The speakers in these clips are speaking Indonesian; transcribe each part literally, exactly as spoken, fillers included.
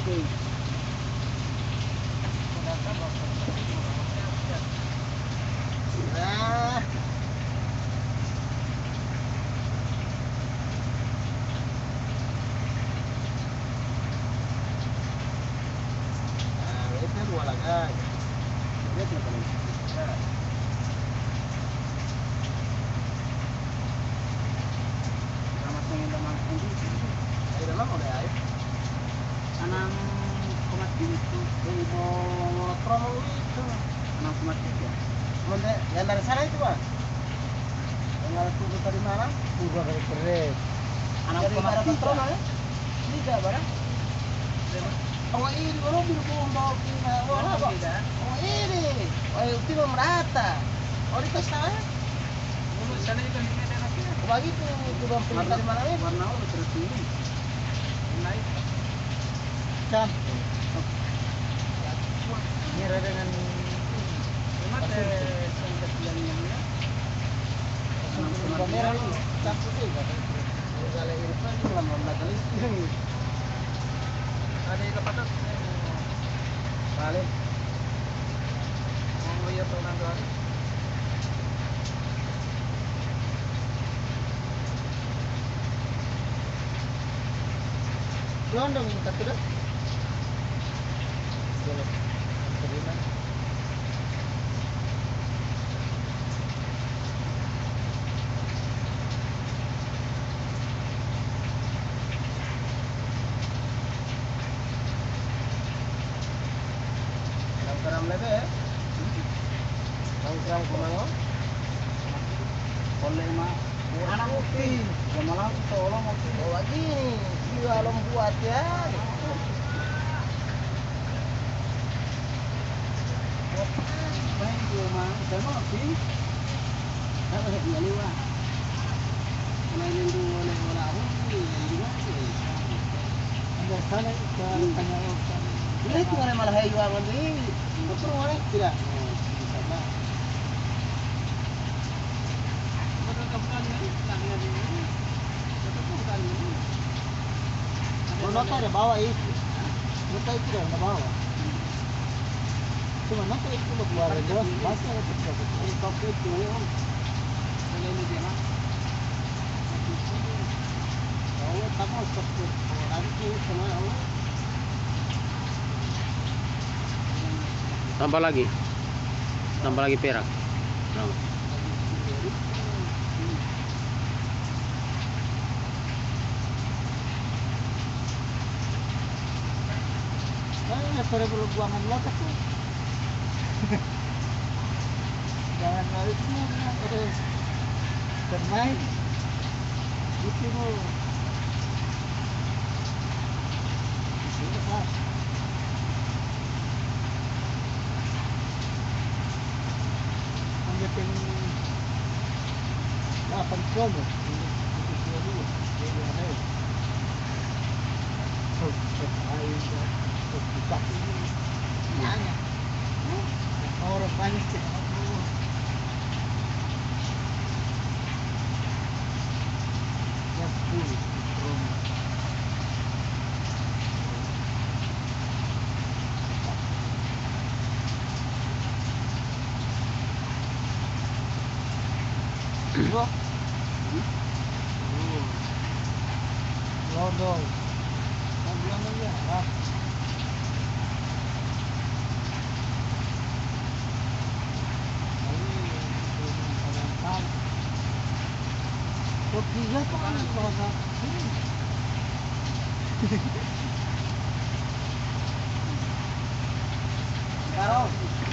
Oke. Nah. Nah, itu dua lagi. Lihat ya, Bang. Ya. Selamat menginap malam ini. Air dalam udah air. enam koma tujuh ribu promo itu enam koma tiga. Kemudian yang dari sana itu Pak? Yang harus tunggu dari mana? Tunggu dari keren. enam koma tiga ya? Tidak barang. Oh ini baru bilang bawa kina. Oh ini. Oh itu merata. Oh di sana? Di sana itu ini ada lagi. Oh begitu. Itu bang pilih dari mana ya? Warna udah terus ini. Naik. Kan. Nyerah dengan mata sangkat yang yang ya. Kamera lu campur juga. Kalau ini kan lama natalis ini. Ada lepatan. Balik. Oh iya tahun dua hari. London kita sudah. Jalan. Terima. Keram lebe ya. Keram kumango. Boleh mah. Anak mukti. Malam tolong mukti. Oh lagi nih. Dia alam buat ya. Main cuma sama mukti. Apa sih ini wah. Mainin dulu oleh orang ini juga. Ada sana ke tanya orang. Ini itu mana malah hayu awan ini. Betul mana tidak? Sama. Betul bukan ini, lagi ada ini. Betul bukan ini. Oh, nota ada bawah itu. Nota itu ada bawah. Cuma nota itu lo keluar jelas masih ada terus. Ini kopi itu. Kalau ini dia mah. Oh, kamu seperti orang itu sama Allah. Tambah lagi, tambah lagi perak. Nah. Nah, pada perlu buangan lotak tuh. Jangan lari semua, terus bermain. Gitu loh. Ini Pak. Yang delapan promo itu dua dulu jadi aneh oh air oh buka ini banyak orang banyak sih ya sepuluh promo Dua. London. London ya. Kopi ya kan bahasa. Karo.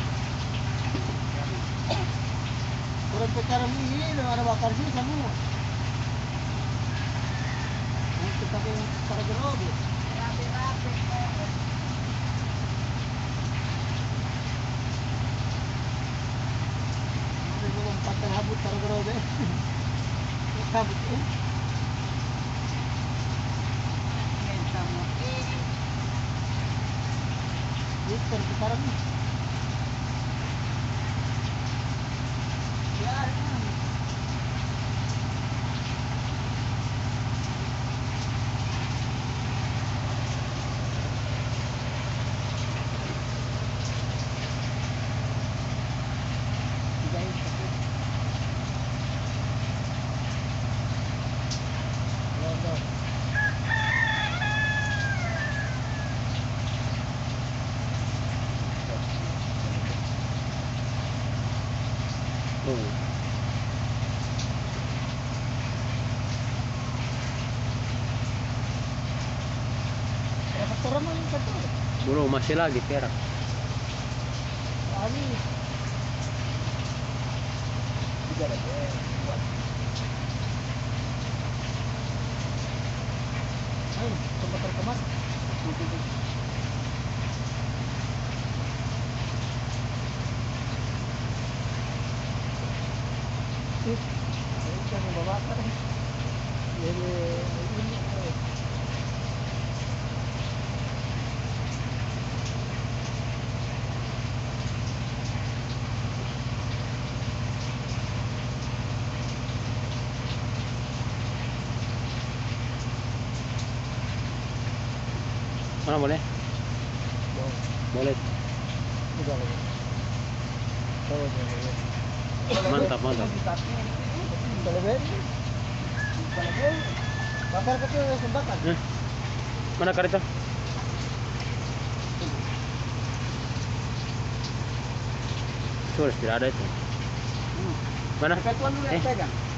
Orang sekarang ini ada bakar sih semua. Kita ke para gerobe. Rapi-rapi. Ini belum patah habut para gerobe. Habut ini. Itu sekarang nih. langsung. Ya faktoran mana satu? Belum, masih lagi perak. Kali tiga lagi. Buat. Ayo, coba terkemas. Sip. Ayo kita bawa kan. Ini ini. Mana boleh? Boleh. Tiga lagi. Tahu aja. Mantap, mantap. Bakar kecil sumbakan. Eh, mana karita? Sudah tidak ada itu. Mana? Petuan dulu yang Eh. pegang.